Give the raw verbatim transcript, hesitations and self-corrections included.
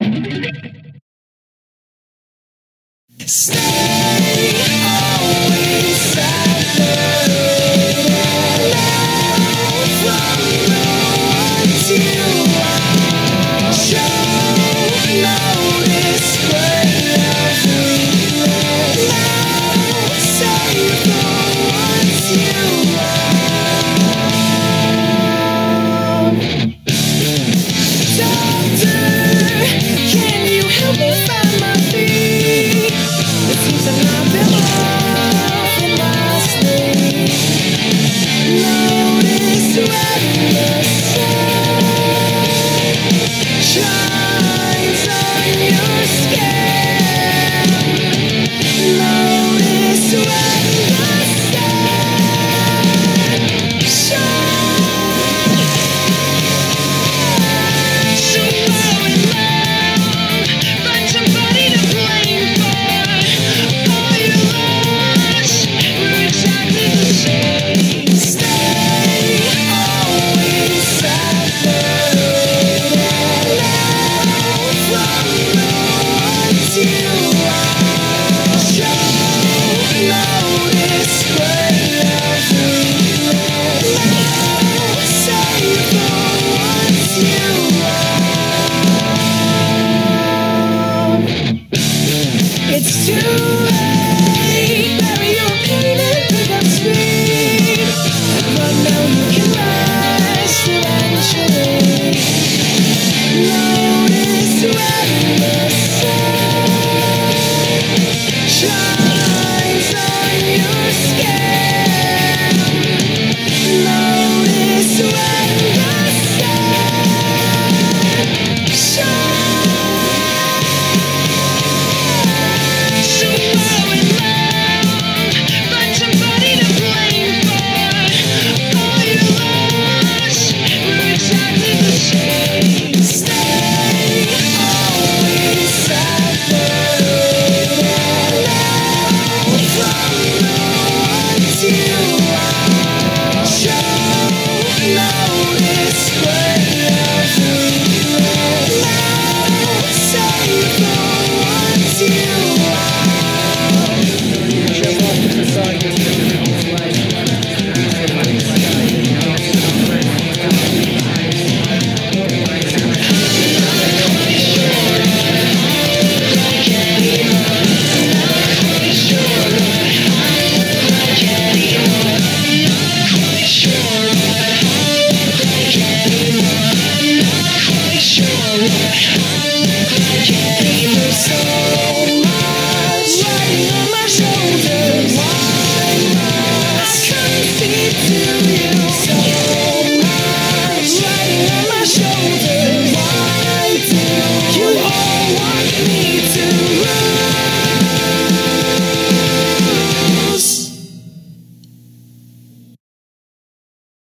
Stay always separated from the ones you love. Show no display of weakness. Save the ones you love. Doctor, can you help me find my feet? It seems I'm not been off in my sleep. Notice when the sun shines on your skin. Notice when the sun shines. So low and long, find somebody to blame for all your loss. We're exactly the same. Stay always separated from the ones you love. Show no display of weakness. Save the ones you love. It's too late. Bury your pain and pick up speed. But now you can rest eventually. Notice when the sun shines on your skin. Notice when the sun shines. So low and long, find somebody to blame for all your loss. We're exactly the same. Stay always separated from the ones you love. Show no display of weakness. Save the ones you Sure.